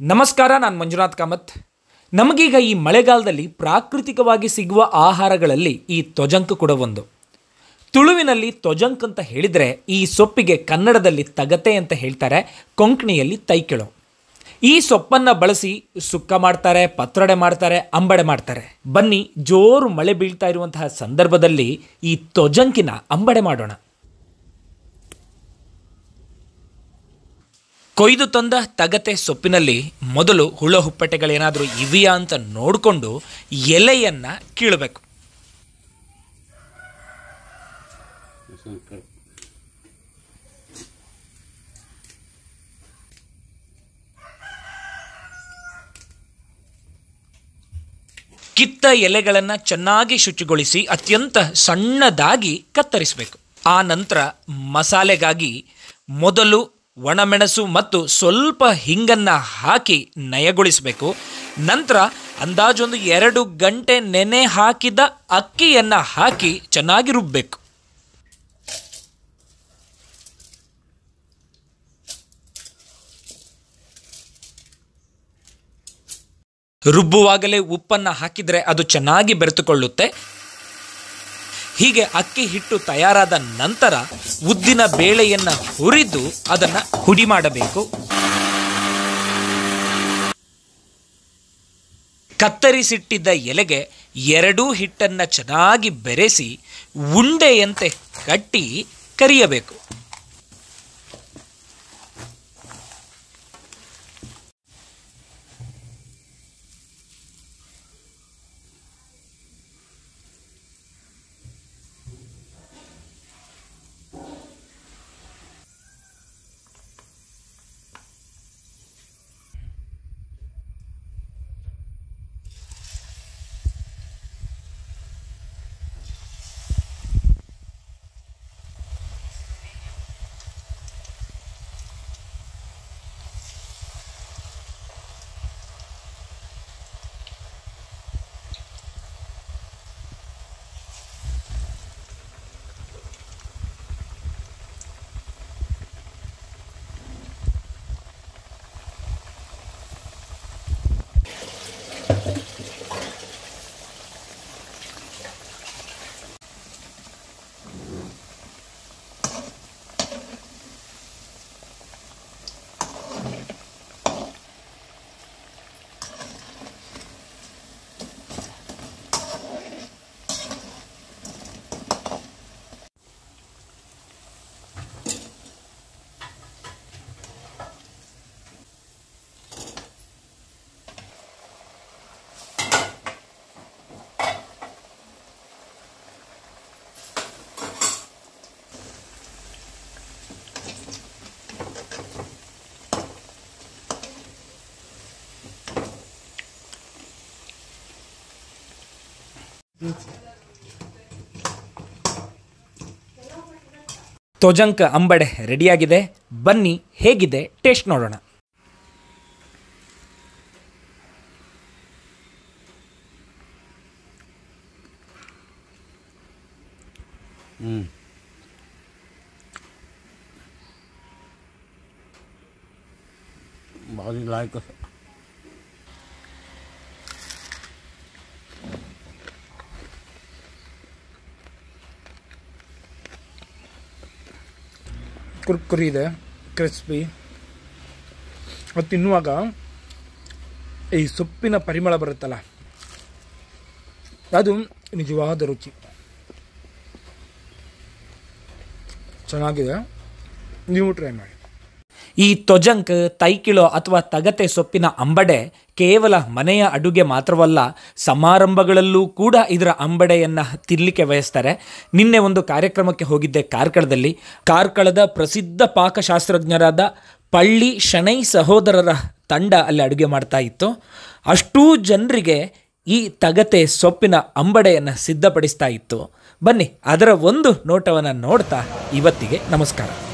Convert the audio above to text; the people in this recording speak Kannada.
ನಮಸ್ಕಾರ, ನಾನು ಮಂಜುನಾಥ್ ಕಾಮತ್. ನಮಗೀಗ ಈ ಮಳೆಗಾಲದಲ್ಲಿ ಪ್ರಾಕೃತಿಕವಾಗಿ ಸಿಗುವ ಆಹಾರಗಳಲ್ಲಿ ಈ ತೊಜಂಕ್ ಕೂಡ ಒಂದು. ತುಳುವಿನಲ್ಲಿ ತೊಜಂಕ್ ಅಂತ ಹೇಳಿದರೆ ಈ ಸೊಪ್ಪಿಗೆ ಕನ್ನಡದಲ್ಲಿ ತಗತೆ ಅಂತ ಹೇಳ್ತಾರೆ, ಕೊಂಕಣಿಯಲ್ಲಿ ತೈಕಿಳು. ಈ ಸೊಪ್ಪನ್ನು ಬಳಸಿ ಸುಕ್ಕ ಮಾಡ್ತಾರೆ, ಪತ್ರೊಡೆ ಮಾಡ್ತಾರೆ, ಅಂಬಡೆ ಮಾಡ್ತಾರೆ. ಬನ್ನಿ, ಜೋರು ಮಳೆ ಬೀಳ್ತಾ ಇರುವಂತಹ ಸಂದರ್ಭದಲ್ಲಿ ಈ ತೊಜಂಕಿನ ಅಂಬಡೆ ಮಾಡೋಣ. ಕೊಯ್ದು ತಂದ ತಗತೆ ಸೊಪ್ಪಿನಲ್ಲಿ ಮೊದಲು ಹುಳ ಹುಪ್ಪಟೆಗಳೇನಾದರೂ ಇವೆಯಾ ಅಂತ ನೋಡಿಕೊಂಡು ಎಲೆಯನ್ನು ಕೀಳಬೇಕು. ಕಿತ್ತ ಎಲೆಗಳನ್ನು ಚೆನ್ನಾಗಿ ಶುಚಿಗೊಳಿಸಿ ಅತ್ಯಂತ ಸಣ್ಣದಾಗಿ ಕತ್ತರಿಸಬೇಕು. ಆ ನಂತರ ಮಸಾಲೆಗಾಗಿ ಮೊದಲು ಒಣಮೆಣಸು ಮತ್ತು ಸ್ವಲ್ಪ ಹಿಂಗನ್ನು ಹಾಕಿ ನಯಗೊಳಿಸಬೇಕು. ನಂತರ ಅಂದಾಜೊಂದು 2 ಗಂಟೆ ನೆನೆ ಹಾಕಿದ ಅಕ್ಕಿಯನ್ನು ಹಾಕಿ ಚೆನ್ನಾಗಿ ರುಬ್ಬಬೇಕು. ರುಬ್ಬುವಾಗಲೇ ಉಪ್ಪನ್ನು ಹಾಕಿದರೆ ಅದು ಚೆನ್ನಾಗಿ ಬೆರೆತುಕೊಳ್ಳುತ್ತೆ. ಹೀಗೆ ಅಕ್ಕಿ ಹಿಟ್ಟು ತಯಾರಾದ ನಂತರ ಉದ್ದಿನ ಬೇಳೆಯನ್ನು ಹುರಿದು ಅದನ್ನು ಹುಡಿ ಮಾಡಬೇಕು. ಕತ್ತರಿಸಿಟ್ಟಿದ್ದ ಎಲೆಗೆ 2 ಹಿಟ್ಟನ್ನು ಚೆನ್ನಾಗಿ ಬೆರೆಸಿ ಉಂಡೆಯಂತೆ ಕಟ್ಟಿ ಕರಿಯಬೇಕು. ತೊಜಂಕ್ ಅಂಬಡೆ ರೆಡಿಯಾಗಿದೆ. ಬನ್ನಿ, ಹೇಗಿದೆ ಟೇಸ್ಟ್ ನೋಡೋಣ. भारी लायक ಕುರ್ಕುರಿ ಇದೆ, ಕ್ರಿಸ್ಪಿ. ಅದು ತಿನ್ನುವಾಗ ಈ ಸೊಪ್ಪಿನ ಪರಿಮಳ ಬರುತ್ತಲ್ಲ, ಅದು ನಿಜವಾದ ರುಚಿ. ಚೆನ್ನಾಗಿದೆ, ನೀವು ಟ್ರೈ ಮಾಡಿ. ಈ ತೊಜಂಕ್, ತೈಕಿಳೋ ಅಥವಾ ತಗತೆ ಸೊಪ್ಪಿನ ಅಂಬಡೆ ಕೇವಲ ಮನೆಯ ಅಡುಗೆ ಮಾತ್ರವಲ್ಲ, ಸಮಾರಂಭಗಳಲ್ಲೂ ಕೂಡ ಇದರ ಅಂಬಡೆಯನ್ನು ತಿನ್ನಲಿಕ್ಕೆ ಬಯಸ್ತಾರೆ. ನಿನ್ನೆ ಒಂದು ಕಾರ್ಯಕ್ರಮಕ್ಕೆ ಹೋಗಿದ್ದೆ ಕಾರ್ಕಳದಲ್ಲಿ. ಕಾರ್ಕಳದ ಪ್ರಸಿದ್ಧ ಪಾಕಶಾಸ್ತ್ರಜ್ಞರಾದ ಪಳ್ಳಿ ಶಣೈ ಸಹೋದರರ ತಂಡ ಅಲ್ಲಿ ಅಡುಗೆ ಮಾಡ್ತಾ ಇತ್ತು. ಅಷ್ಟೂ ಜನರಿಗೆ ಈ ತಗತೆ ಸೊಪ್ಪಿನ ಅಂಬಡೆಯನ್ನು ಸಿದ್ಧಪಡಿಸ್ತಾ ಇತ್ತು. ಬನ್ನಿ, ಅದರ ಒಂದು ನೋಟವನ್ನು ನೋಡ್ತಾ ಇವತ್ತಿಗೆ ನಮಸ್ಕಾರ.